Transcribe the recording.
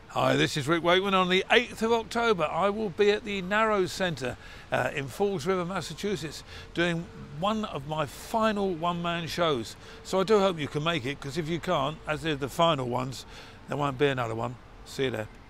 Hi, this is Rick Wakeman. On the 8th of October, I will be at the Narrows Centre in Falls River, Massachusetts, doing one of my final one-man shows. So I do hope you can make it, because if you can't, as they're the final ones, there won't be another one. See you there.